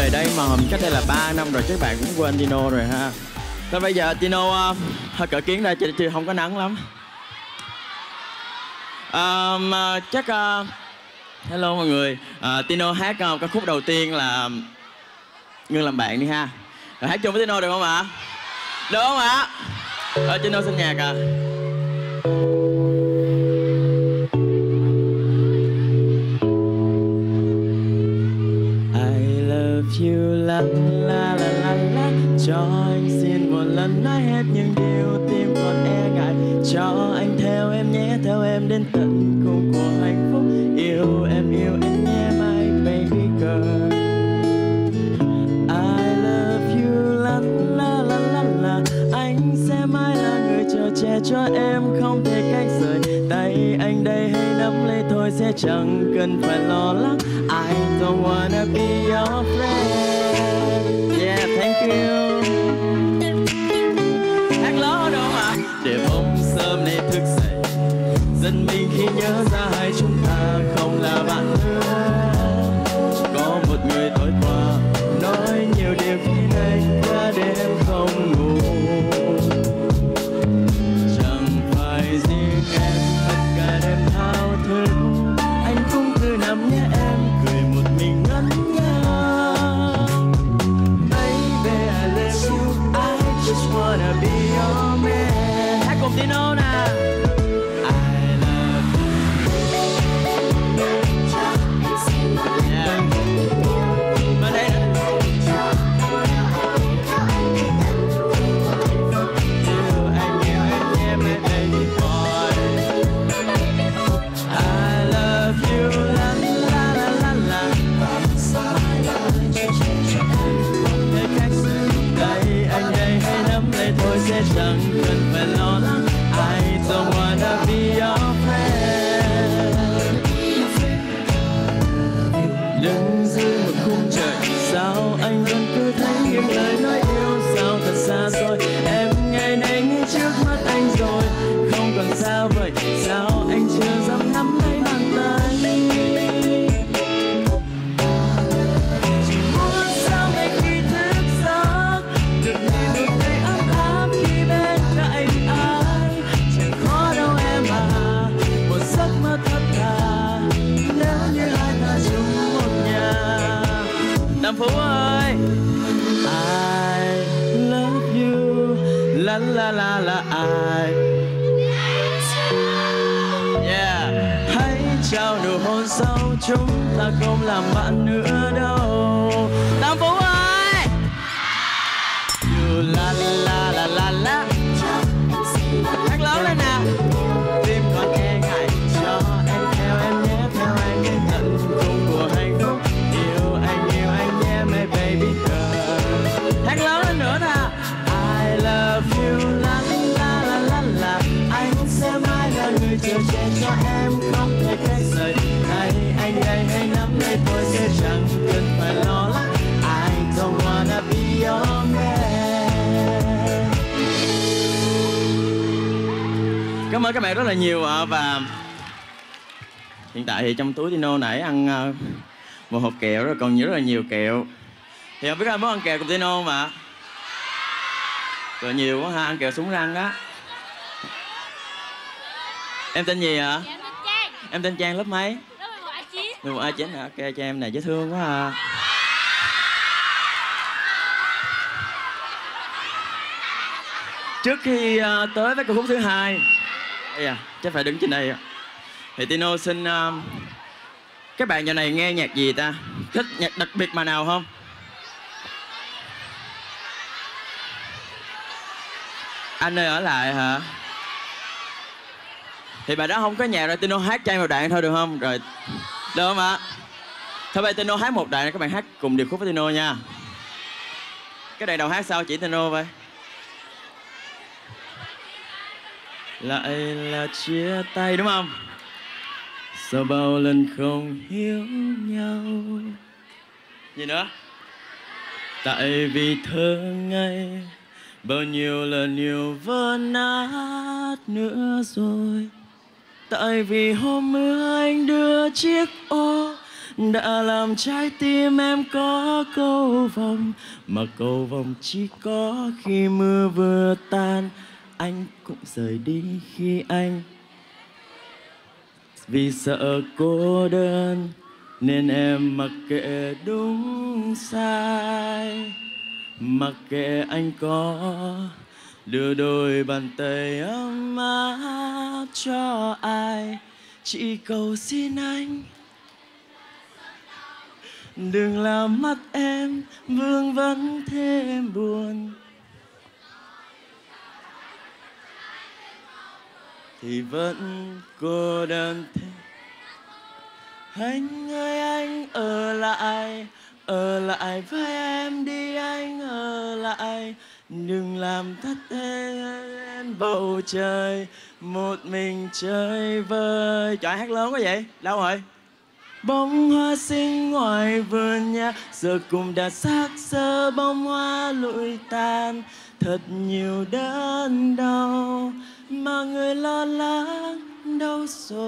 về đây mà cách đây là 3 năm rồi, các bạn cũng quên Tino rồi ha. Thôi bây giờ Tino hơi cởi kiến ra, chứ không có nắng lắm. Chắc hello mọi người. Tino hát ca khúc đầu tiên là Ngưng Làm Bạn đi ha. Rồi hát chung với Tino được không ạ? Được không ạ? Tino xin nhạc à. I love you la la la la la. Cho anh xin một lần nói hết những điều tim còn e ngại. Cho anh theo em nhé, theo em đến tận cùng của hạnh phúc. Yêu em nhé my baby girl. I love you la la la la la. Anh sẽ mãi là người chờ che cho em không thể cách rời. Tay anh đây hãy nắm lấy thôi, sẽ chẳng cần phải lo lắng. I don't wanna be your friend. Yeah, thank you. Hát lớn được không ạ? Để bóng sớm nay thức dậy, giận mình khi nhớ ra hai chúng ta không là bạn nữa. Có một người tối qua nói nhiều điều khiến anh cả đêm không ngủ. Chẳng phải riêng em tất cả đêm thao thức, anh cũng cứ nằm nhé em cười một mình ngẩn ngơ. Baby I love you, I just wanna be your man. Hát cùng Tino nè. Chẳng cần phải lo lắng. I don't wanna be your friend. Đứng dưới một khung trời, sao anh vẫn cứ thấy những lời nói yêu sao thật xa xôi. Em ngày nay ngay trước mắt anh rồi, không còn xa vời. Sao anh chưa dám nắm lấy bàn tay. Chỉ muốn sao ngay khi thức giấc được nhìn một tay ấm áp khi bên cạnh anh. Chẳng khó đâu em à, một giấc mơ thật thà nếu như hai ta chung một nhà. Đàm Phú ơi. I love you la la la la. I yeah. Hãy trao nụ hôn sâu, chúng ta không làm bạn nữa đâu. Đàm Phú ơi. You la la la la la. Hát lớn lên nè. Tim còn e ngại, cho anh theo em nhé, theo anh đến tận cùng của hạnh phúc. Yêu anh nhé my baby girl. Hát lớn lên nữa nè. I love you la la la la la. Anh sẽ mãi là người chờ che cho em không thể cách rời. Tay anh đây hãy nắm lấy tôi, sẽ chẳng cần phải lo lắng. I don't wanna be your man. Cảm ơn các bạn rất là nhiều ạ. Và hiện tại thì trong túi Tino nãy ăn một hộp kẹo rồi, còn rất là nhiều kẹo. Thì không biết ai muốn ăn kẹo cùng Tino không ạ? Rồi nhiều quá ha, ăn kẹo súng răng đó. Em tên gì ạ? Dạ, em tên Trang. Em tên Trang, lớp mấy? Lớp 11A9. 11A9 hả? Ok, cho em này dễ thương quá à. Trước khi tới với ca khúc thứ hai, chắc phải đứng trên đây. Thì Tino xin các bạn giờ này nghe nhạc gì ta? Thích nhạc đặc biệt mà nào không? Anh ơi ở lại hả? Thì bài đó không có nhạc rồi, Tino hát cho em một đoạn thôi được không? Rồi, được không ạ? Thôi bây Tino hát một đoạn này, các bạn hát cùng điệp khúc với Tino nha. Cái đoạn đầu hát sao chỉ Tino vậy? Lại là chia tay đúng không? Sau bao lần không hiểu nhau. Gì nữa? Tại vì thơ ngây, bao nhiêu lần yêu vỡ nát nữa rồi. Tại vì hôm mưa anh đưa chiếc ô đã làm trái tim em có cầu vồng, mà cầu vồng chỉ có khi mưa vừa tan. Anh cũng rời đi khi anh vì sợ cô đơn nên em mặc kệ đúng sai, mặc kệ anh có đưa đôi bàn tay ấm áp cho ai. Chỉ cầu xin anh đừng làm mắt em vương vấn thêm buồn, thì vẫn cô đơn thế. Anh ơi anh ở lại với em đi, anh ở lại, đừng làm thất em bầu trời một mình chơi vơi. Trời, hát lớn quá vậy, đâu rồi? Bông hoa xinh ngoài vườn nhà giờ cũng đã xác xơ, bông hoa lụi tàn thật nhiều đớn đau, mà người lo lắng đâu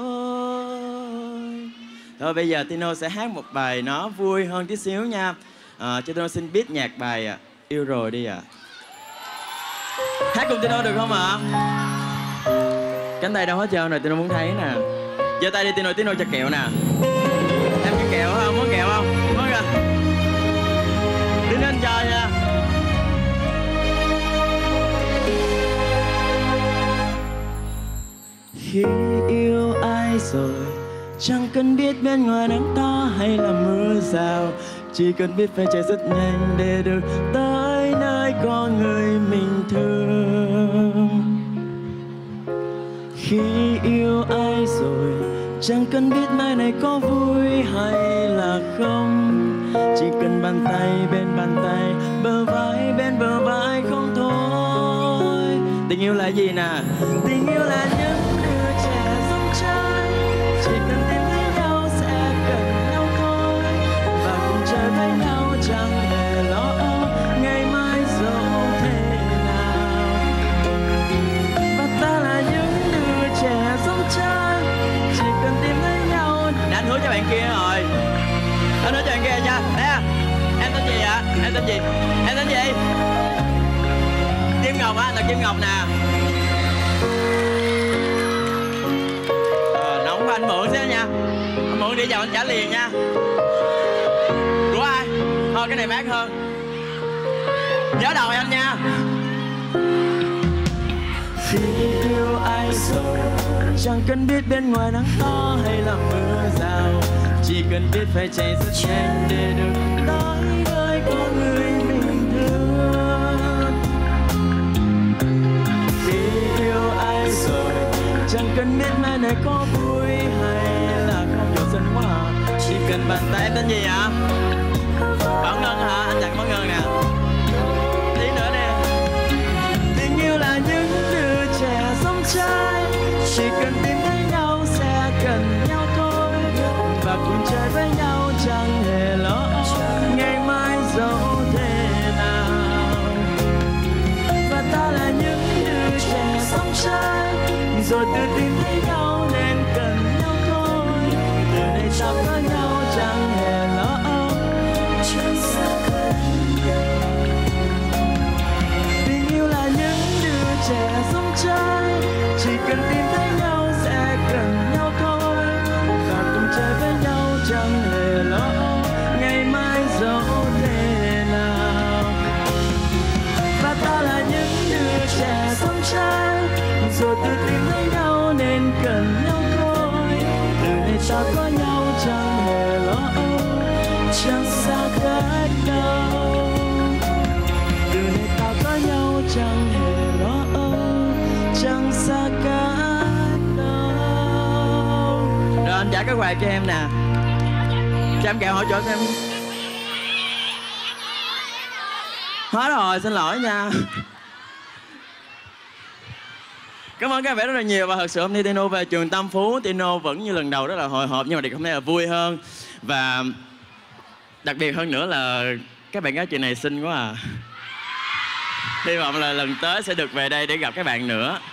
rồi. Thôi bây giờ Tino sẽ hát một bài nó vui hơn tí xíu nha. Cho Tino xin beat nhạc bài Yêu Rồi đi ạ. Hát cùng Tino được không ạ? Cánh tay đâu hết trơn rồi, Tino muốn thấy nè. Giơ tay đi Tino, Tino cho kẹo nè. Em cho kẹo không? Muốn kẹo không? Muốn kìa. Tino anh cho nha. Khi yêu ai rồi chẳng cần biết bên ngoài nắng to hay là mưa rào, chỉ cần biết phải chạy rất nhanh để được tới nơi có người mình thương. Khi yêu ai rồi chẳng cần biết mai này có vui hay là không, chỉ cần bàn tay bên bàn tay, bờ vai bên bờ vai không thôi. Tình yêu là gì nè? Tình yêu là những đứa trẻ giống trai, chỉ cần tìm thấy nhau sẽ cần nhau thôi, và cùng chơi với nhau chẳng hề lo âu ngày mai dẫu thế nào. Và ta là những đứa trẻ giống trai, chỉ cần tìm thấy nhau. Để anh hứa cho bạn kia rồi, anh hứa cho bạn kia nha. Nè, em tên gì ạ? Em tên gì? Em tên gì? Kim Ngọc á, là Kim Ngọc nè. Nóng quá anh mượn xíu nha. Anh mượn đi vào anh trả liền nha. Của ai? Thôi cái này mát hơn. Nhớ đầu em nha. Khi yêu ai rồi chẳng cần biết bên ngoài nắng to hay là mưa rào, chỉ cần biết phải chạy rất nhanh để được tới nơi có người mình thương. Khi yêu ai rồi chẳng cần biết mai này có vui hay là không, nhiều dân quá à. Chỉ cần bàn tay. Em tên gì ạ? Bảo Ngân hả? Anh tặng Bảo Ngân nè. Tí nữa nè. Tình yêu là những đứa trẻ giống trai, chỉ cần tìm thấy nhau sẽ cần nhau thôi, và cùng chơi với nhau chẳng hề lo ngày mai dẫu thế nào. Và ta là những đứa trẻ giống trai, rồi tự tìm thấy nhau nên cần nhau thôi, từ đây ta có nhau chẳng hề lo âu. Tình yêu là những đứa trẻ giống trai, chỉ cần tìm thấy nhau sẽ cần nhau thôi, và cùng chơi với nhau chẳng hề lo âu ngày mai dẫu thế nào. Và ta là những đứa trẻ giống trai, rồi tự tìm thấy nhau nên cần nhau thôi, từ đây ta có nhau chẳng hề lo âu, chẳng xa cách đâu. Từ đây ta có nhau chẳng hề lo âu, chẳng xa cách đâu. Rồi anh trả cái quà cho em nè. Cho em kẹo hỗ trợ xem. Hết rồi, xin lỗi nha. Cảm ơn các bạn rất là nhiều. Và thật sự hôm nay Tino về trường Tam Phú, Tino vẫn như lần đầu rất là hồi hộp, nhưng mà hôm nay là vui hơn. Và đặc biệt hơn nữa là các bạn gái chị này xinh quá à. Hy vọng là lần tới sẽ được về đây để gặp các bạn nữa.